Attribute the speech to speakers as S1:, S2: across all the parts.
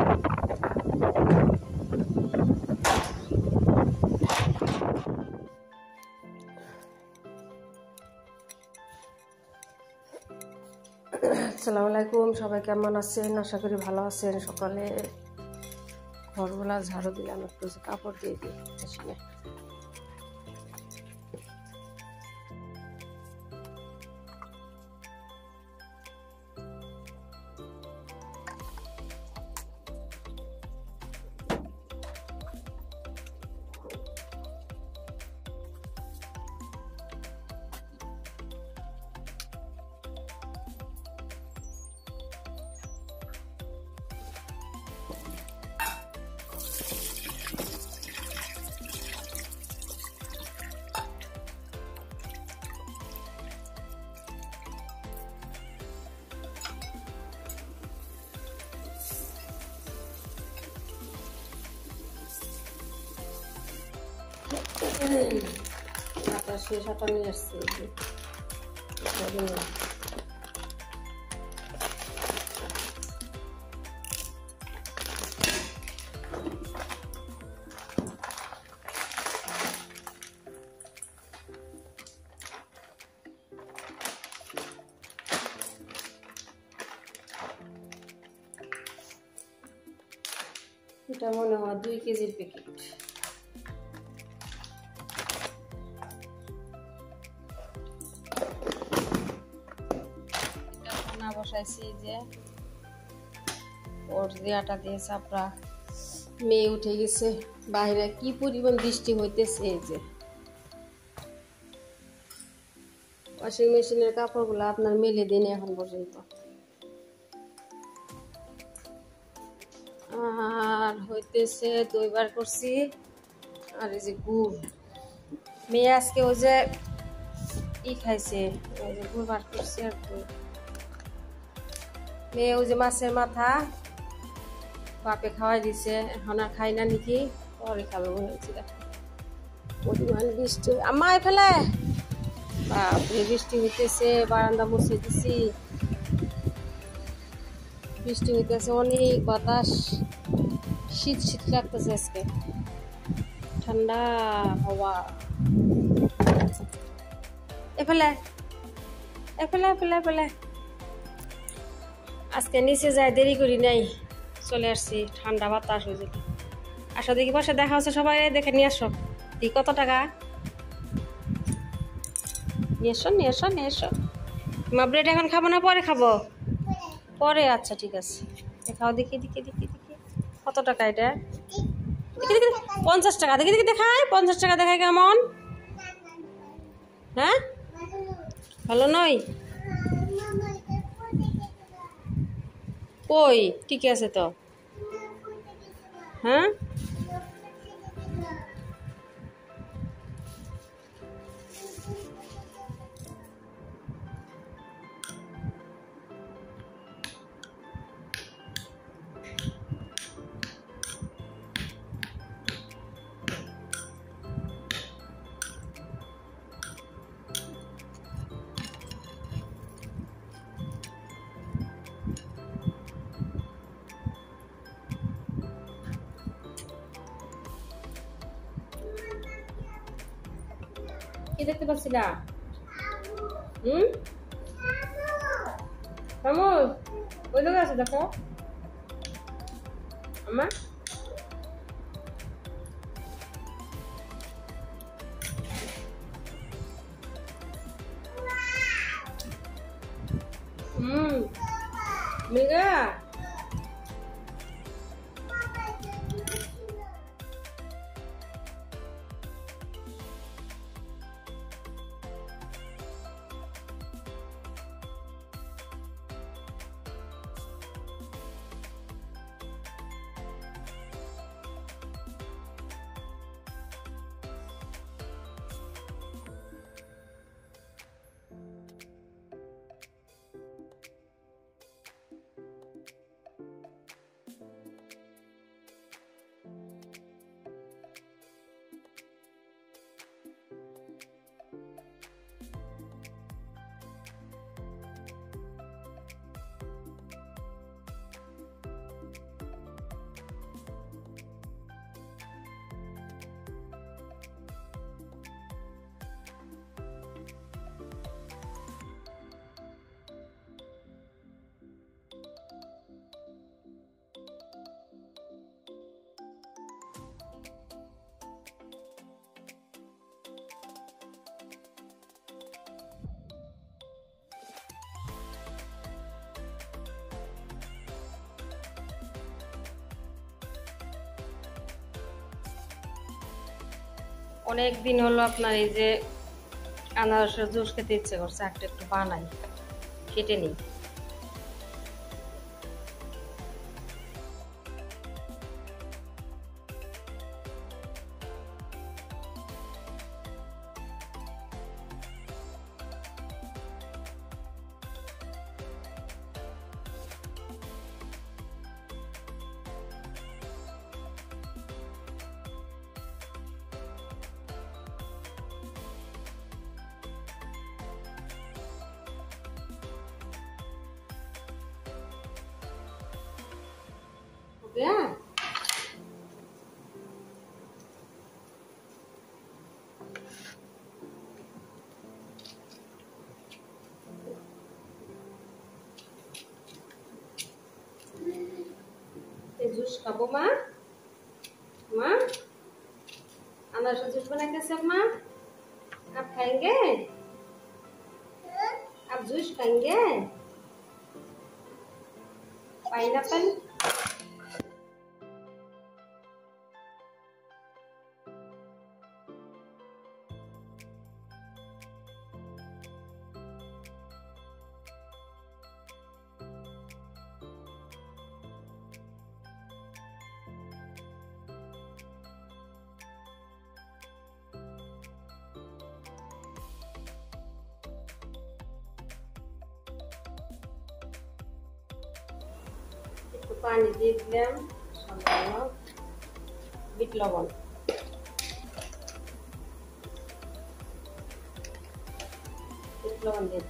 S1: আসসালামু আলাইকুম, সবাই কেমন আছেন? আশা করি ভালো আছেন। সকালে ঘরগুলা ঝাড়ু দিলাম, একটু কাপড় দিয়ে দিই মেশিনে। শেষ হাতা নিয়ে আসছি। এটা মনে হয় 2 কেজির প্যাকেট। বসাইছি যে ওর আটা দিয়ে চাপড়া। মেয়ে উঠে গেছে, বাইরে কি পরিমাণ বৃষ্টি হইতেছে। এই যে ওয়াশিং মেশিনের কাপড়গুলো আপনার মেলে দিন এখন পর্যন্ত। আর হইতেছে 2 বার করছি। আর এই যে গুড়, মেয়ে আজকে ওই যে খাইছে, ওই যে গুড় বার করছি। আর মেয়ে ওই যে মাছের মাথা বাপে খাওয়াই দিছে, এখন আর খাই না নাকি, পরে খাবে মনে হচ্ছে। পরিমাণ বৃষ্টি আমায় ফেলে, বাপরে বৃষ্টি হইতেছে। বারান্দা মুছে দিছি, বৃষ্টি হইতেছে অনেক, বাতাস, শীত শীত লাগতেছে আজকে, ঠান্ডা হাওয়া। এফেলে এফেলে এফেলে এফেলে আজকে নিচে যায় দেরি করি নাই, চলে আসছি। ঠান্ডা বাতাস হয়ে যেত। আসো দেখি পাশে দেখা হচ্ছে, সবাই দেখে নিয়ে আসো। দেখি কত টাকা, নিয়ে এসো নিয়ে এসো নিয়ে এসো। মা ব্রেড এখন খাবো না, পরে খাবো? পরে, আচ্ছা ঠিক আছে। দেখাও দেখি দেখি দেখি দেখি কত টাকা এটা। দেখি দেখি 50 টাকা। দেখি দেখি দেখায় 50 টাকা দেখায় কেমন? হ্যাঁ ভালো নয়? কই ঠিক আছে তো। হ্যাঁ কি দেখতে পাচ্ছি না? কামড় ওই লোক আছে, দেখো আমার। মেঘা অনেক দিন হলো আপনার এই যে আনারসের জুস খেতে ইচ্ছে করছে, একটা একটু বানাই, কেটে নিই। Yeah. जूस खाबो मा मा अनारस जूस बना कैसे माँ आप खाएंगे? आप जूस खाएंगे? पाइनएप्पल पानी দিয়ে দিলাম, সামান্য বিট লবণ, দিয়ে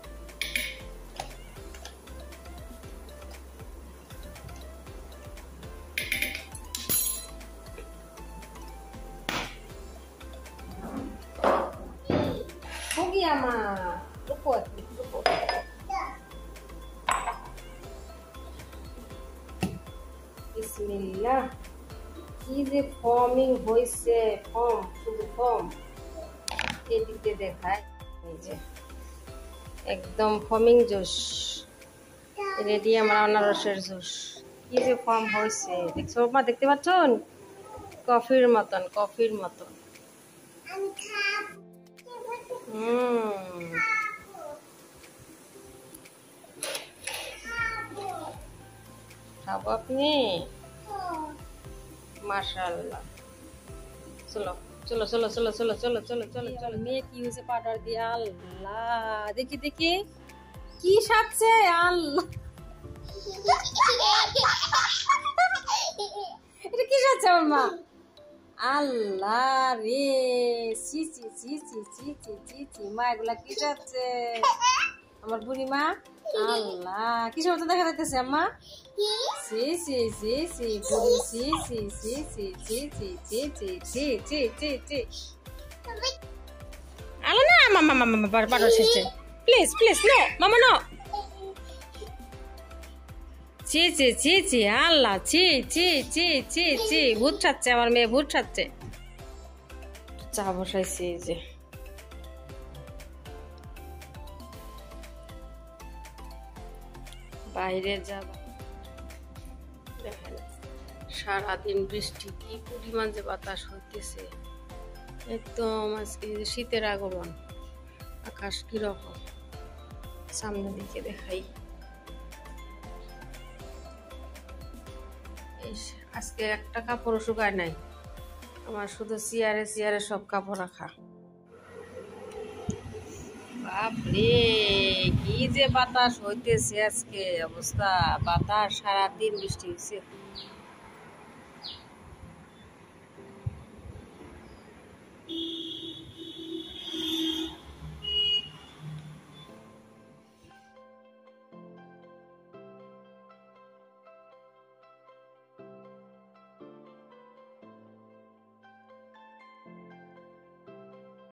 S1: हो गया माँ, रुको रुको। বিসমিল্লাহ, কি যে ফর্মিং হয়েছে, ফর্ম শুধু ফর্ম, এদিকে দেখায় এই যে একদম ফর্মিং জুস রেডি আমার আনারসের জুস। কি যে ফর্ম হয়েছে দেখছো মা, দেখতে পাচ্ছেন? কফির মতন, কফির মতন। খাবো আপনি? মাশাআল্লাহ। চলো চলো চলো চলো চলো চলো চলো চলো চলো। মেয়ে কি হয়েছে পাউডার দিয়ে? আল্লাহ, দেখি দেখি কি সাজছে। আল্লাহ, এটা কি সাজছে আমার মা? আল্লাহ রে, সি সি সি সি সি সি সি সি, মা এগুলা কি সাজছে আমার বুড়ি মা? আল্লাহ, কি সব দেখা যাইতেছে আম্মা? সি সি সি সি বুড়ি, সি সি সি সি সি সি সি সি সি সি সি সি। আলো না মামা, মামা বারবার এসেছে, প্লিজ প্লিজ নো মামা নো। চি চি চি চি, আল্লাহ, চি চি চি চি চি, ভূত ছাড়ছে আমার মেয়ে, ভূত ছাড়ছে। চা বসাইছি এই যে, বাইরে যাবা, সারাদিন বৃষ্টি, কি পরিমাণ যে বাতাস হইতেছে, একদম আজকে শীতের আগমন। আকাশ কিরকম সামনের দিকে দেখাই। আজকে একটা কাপড় শুকায় নাই আমার, শুধু চেয়ারে চেয়ারে সব কাপড় রাখা। বাপরে, কি যে বাতাস হইতেছে আজকে, অবস্থা বাতাস, সারাদিন বৃষ্টি হচ্ছে।